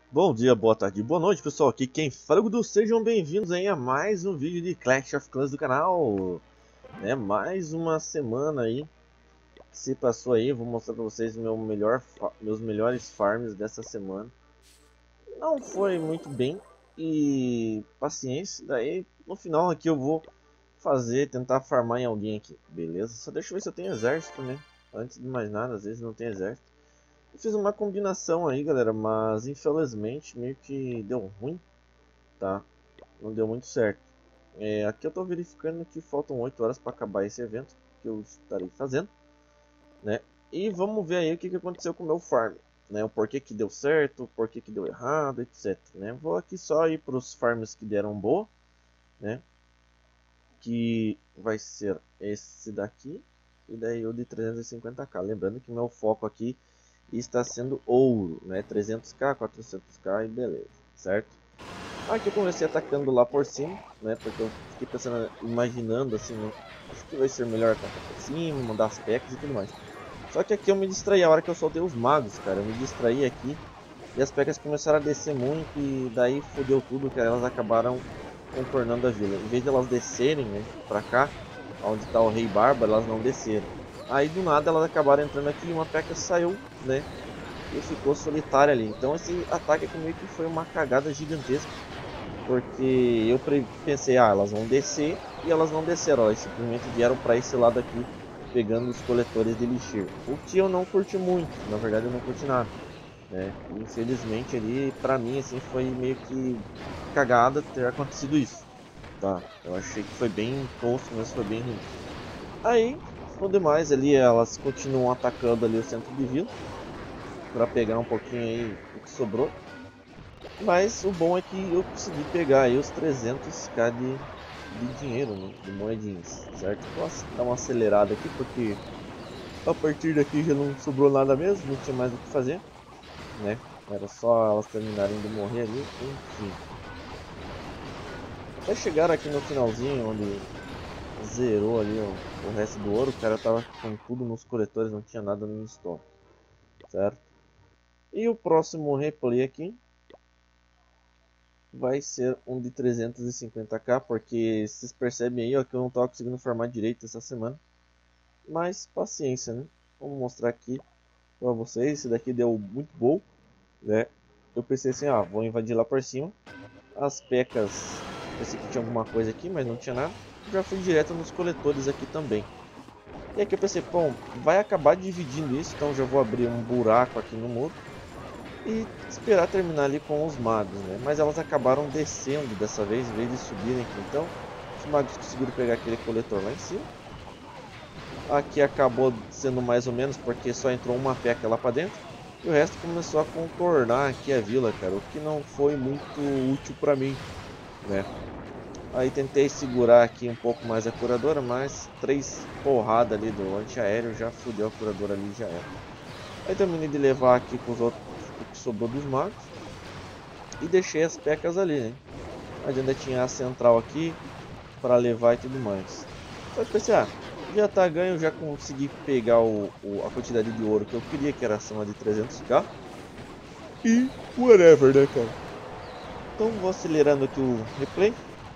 Bom dia, boa tarde, boa noite, pessoal. Aqui quem fala é o Gudu. Sejam bem-vindos aí a mais um vídeo de Clash of Clans do canal. Mais uma semana aí que se passou aí. Vou mostrar pra vocês meus melhores farms dessa semana. Não foi muito bem e paciência. Daí no final aqui eu vou tentar farmar em alguém aqui, beleza? Só deixa eu ver se eu tenho exército, né? Antes de mais nada, às vezes não tem exército. Eu fiz uma combinação aí, galera, mas infelizmente meio que deu ruim, tá? Não deu muito certo. Aqui eu tô verificando que faltam 8 horas para acabar esse evento que eu estarei fazendo, né? E vamos ver aí o que aconteceu com o meu farm, né? O porquê que deu certo, o porquê que deu errado, etc, né? Vou aqui só ir para os farms que deram boa, né? Que vai ser esse daqui e daí o de 350k. Lembrando que meu foco aqui está sendo ouro, né? 300k, 400k e beleza, certo? Aqui eu comecei atacando lá por cima, né? Porque eu fiquei pensando, imaginando assim, né? Acho que vai ser melhor atacar por cima, mandar as pecas e tudo mais. Só que aqui eu me distraí a hora que eu soltei os magos, cara. Eu me distraí aqui e as pecas começaram a descer muito e daí fodeu tudo, cara. Elas acabaram contornando a vila. Em vez de elas descerem, né, pra cá, onde tá o Rei Bárbaro, elas não desceram. Aí do nada elas acabaram entrando aqui e uma peca saiu, né? E ficou solitária ali. Então esse ataque aqui meio que foi uma cagada gigantesca. Porque eu pensei, elas vão descer e elas não desceram, elas simplesmente vieram para esse lado aqui, pegando os coletores de elixir. O que eu não curti muito, na verdade eu não curti nada, né? Infelizmente ali, pra mim, assim, foi meio que cagada ter acontecido isso, tá? Eu achei que foi bem tosco, mas foi bem ruim. Aí, no demais ali, elas continuam atacando ali o centro de vila, para pegar um pouquinho aí o que sobrou. Mas o bom é que eu consegui pegar aí os 300k de dinheiro, né? De moedinhas, certo? Vou dar uma acelerada aqui porque a partir daqui já não sobrou nada mesmo, não tinha mais o que fazer, né? Era só elas terminarem de morrer ali, enfim. Até chegar aqui no finalzinho, onde zerou ali o resto do ouro, o cara tava com tudo nos coletores, não tinha nada no estoque, certo? E o próximo replay aqui vai ser um de 350k, porque vocês percebem aí ó, que eu não estava conseguindo formar direito essa semana. Mas paciência, né? Vamos mostrar aqui para vocês. Esse daqui deu muito bom, né? Eu pensei assim, vou invadir lá por cima. As pecas, pensei que tinha alguma coisa aqui, mas não tinha nada. Já fui direto nos coletores aqui também. E aqui eu pensei, bom, vai acabar dividindo isso, então já vou abrir um buraco aqui no muro e esperar terminar ali com os magos, né? Mas elas acabaram descendo dessa vez, em vez de subirem aqui. Então, os magos conseguiram pegar aquele coletor lá em cima. Aqui acabou sendo mais ou menos, porque só entrou uma peca lá pra dentro. E o resto começou a contornar aqui a vila, cara. O que não foi muito útil pra mim, né? Aí tentei segurar aqui um pouco mais a curadora, mas 3 porradas ali do antiaéreo já fudeu a curadora ali, já era. Aí terminei de levar aqui com os outros, o que sobrou dos magos. E deixei as pecas ali, né? Mas ainda tinha a central aqui para levar e tudo mais. Só que pensei, já tá ganho, já consegui pegar a quantidade de ouro que eu queria, que era acima de 300k. E whatever, né, cara? Então vou acelerando aqui o replay.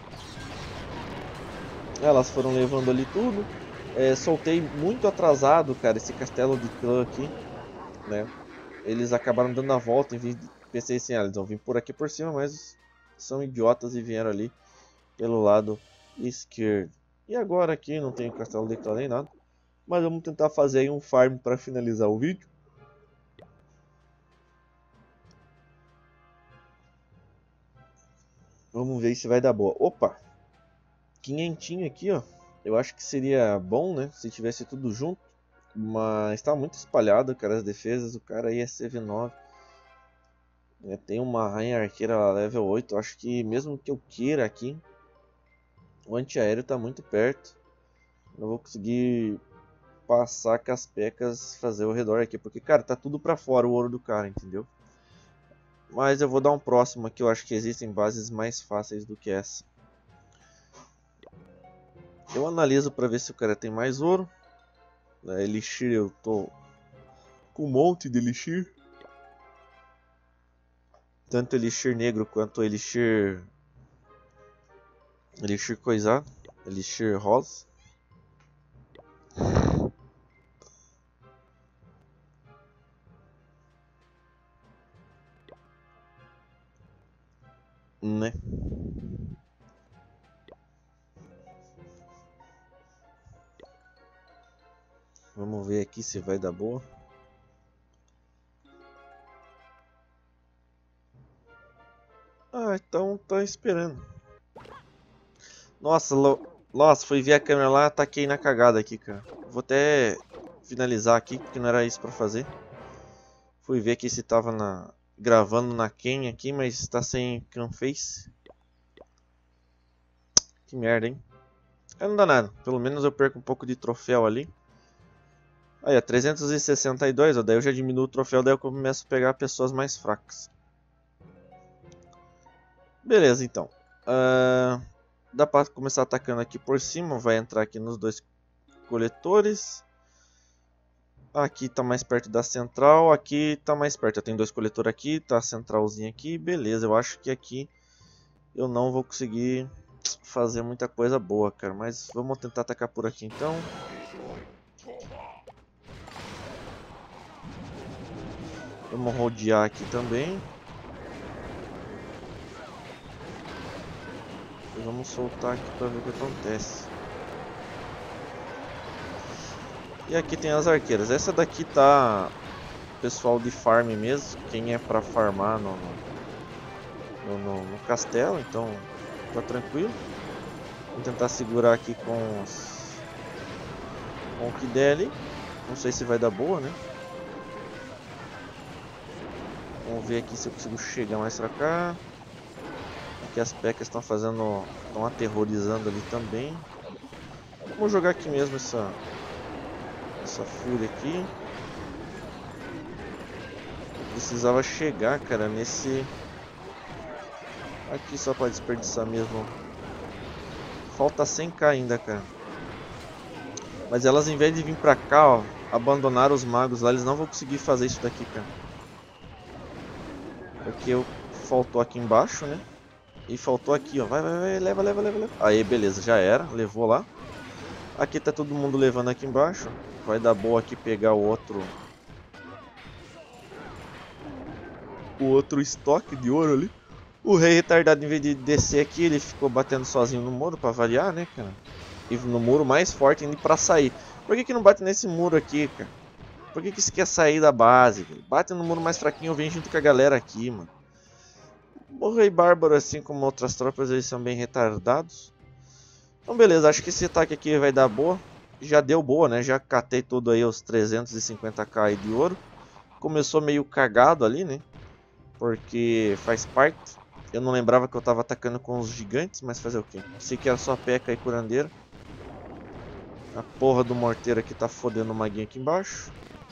Elas foram levando ali tudo. Soltei muito atrasado, cara, esse castelo de clã aqui, né? Eles acabaram dando a volta em vez de... Pensei assim, eles vão vir por aqui por cima, mas são idiotas e vieram ali pelo lado esquerdo. E agora aqui não tem castelo de clã nem nada, mas vamos tentar fazer aí um farm para finalizar o vídeo. Vamos ver se vai dar boa. Opa, quinhentinho aqui, ó. Eu acho que seria bom, né, se tivesse tudo junto, mas tá muito espalhado, cara, as defesas. O cara aí é CV9. Tem uma rainha arqueira level 8. Eu acho que mesmo que eu queira aqui, o antiaéreo tá muito perto. Não vou conseguir passar com as pecas, fazer o redor aqui, porque, cara, tá tudo pra fora o ouro do cara, entendeu? Mas eu vou dar um próximo aqui, eu acho que existem bases mais fáceis do que essa. Eu analiso pra ver se o cara tem mais ouro. Elixir, eu tô com um monte de elixir. tanto Elixir negro quanto Elixir coisado, Elixir rosa. Né? Vamos ver aqui se vai dar boa. Ah, então tá esperando. Nossa, nossa, fui ver a câmera lá, ataquei na cagada aqui, cara. Vou até finalizar aqui, porque não era isso pra fazer. Fui ver aqui se tava gravando na Ken aqui, mas tá sem Canface. Que merda, hein? Não dá nada, pelo menos eu perco um pouco de troféu ali. Aí, ó, 362, ó, daí eu já diminuo o troféu, daí eu começo a pegar pessoas mais fracas. Beleza, então. Dá pra começar atacando aqui por cima, vai entrar aqui nos dois coletores. Aqui tá mais perto da central, aqui tá mais perto. Tem dois coletores aqui, tá a centralzinha aqui, beleza. Eu acho que aqui eu não vou conseguir fazer muita coisa boa, cara. Mas vamos tentar atacar por aqui então. Vamos rodear aqui também. E vamos soltar aqui pra ver o que acontece. E aqui tem as arqueiras. Essa daqui tá pessoal de farm mesmo. Quem é pra farmar no castelo, então tá tranquilo. Vamos tentar segurar aqui com o que der ali. Não sei se vai dar boa, né? Vamos ver aqui se eu consigo chegar mais pra cá. Aqui as pecas estão estão aterrorizando ali também. Vamos jogar aqui mesmo essa fúria aqui. Eu precisava chegar, cara, nesse... Aqui só pra desperdiçar mesmo. Falta 100k ainda, cara. Mas elas, em vez de vir pra cá, ó, abandonar os magos lá, eles não vão conseguir fazer isso daqui, cara. Porque faltou aqui embaixo, né? E faltou aqui, ó. Vai, leva. Aí, beleza, já era. Levou lá. Aqui tá todo mundo levando aqui embaixo. Vai dar boa aqui pegar o outro estoque de ouro ali. O rei retardado, em vez de descer aqui, ele ficou batendo sozinho no muro pra variar, né, cara? E no muro mais forte ainda pra sair. Por que não bate nesse muro aqui, cara? Por que você quer sair da base, velho? Bate no muro mais fraquinho, vem junto com a galera aqui, mano. O rei bárbaro, assim como outras tropas, eles são bem retardados. Então beleza, acho que esse ataque aqui vai dar boa. Já deu boa, né? Já catei tudo aí os 350k de ouro. Começou meio cagado ali, né? Porque faz parte. Eu não lembrava que eu tava atacando com os gigantes, mas fazer o quê? Sei que era só peca e curandeira. A porra do morteiro aqui tá fodendo o maguinho aqui embaixo.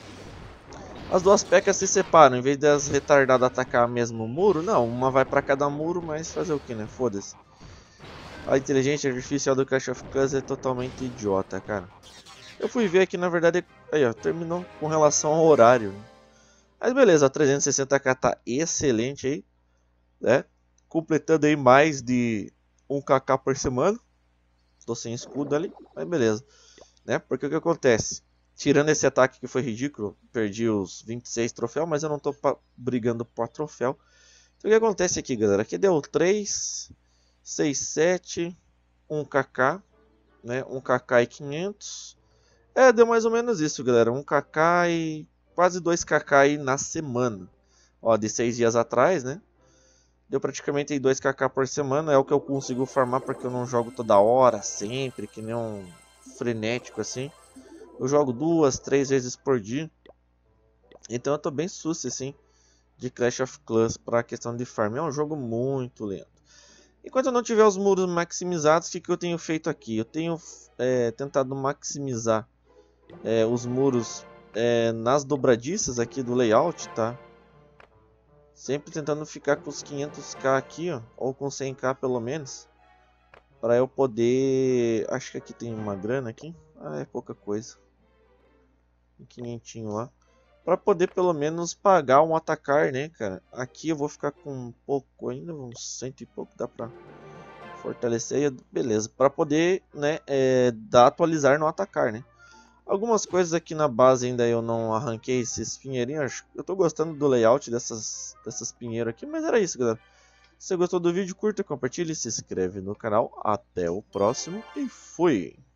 As duas pecas se separam, em vez das retardadas atacar mesmo o muro, não, uma vai pra cada muro, mas fazer o que, né? Foda-se. A inteligência artificial do Clash of Clans é totalmente idiota, cara. Eu fui ver aqui, na verdade, aí ó, terminou com relação ao horário, né? Mas beleza, a 360k tá excelente aí, né? Completando aí mais de 1kk por semana. Estou sem escudo ali, mas beleza, né? Porque o que acontece? Tirando esse ataque que foi ridículo, perdi os 26 troféus, mas eu não tô brigando por troféu. Então o que acontece aqui, galera? Aqui deu 3, 6, 7, 1kk, né? 1kk e 500. Deu mais ou menos isso, galera. 1kk e quase 2kk aí na semana. Ó, de 6 dias atrás, né? Deu praticamente 2kk por semana. É o que eu consigo farmar porque eu não jogo toda hora, sempre, que nem um frenético assim. Eu jogo 2, 3 vezes por dia. Então eu tô bem susto assim de Clash of Clans para a questão de farm. É um jogo muito lento. Enquanto eu não tiver os muros maximizados, o que eu tenho feito aqui? Eu tenho tentado maximizar os muros nas dobradiças aqui do layout, tá? Sempre tentando ficar com os 500k aqui, ó, ou com 100k pelo menos, para eu poder... Acho que aqui tem uma grana aqui. Ah, é pouca coisa. Um 500 lá. para poder pelo menos pagar um atacar, né, cara? Aqui eu vou ficar com um pouco ainda, uns 100 e pouco, dá pra fortalecer, beleza, para poder, né, dar atualizar no atacar, né? Algumas coisas aqui na base ainda eu não arranquei esses pinheirinhos. Eu tô gostando do layout dessas pinheiros aqui, mas era isso, galera. Se você gostou do vídeo, curta, compartilhe, se inscreve no canal. Até o próximo e fui!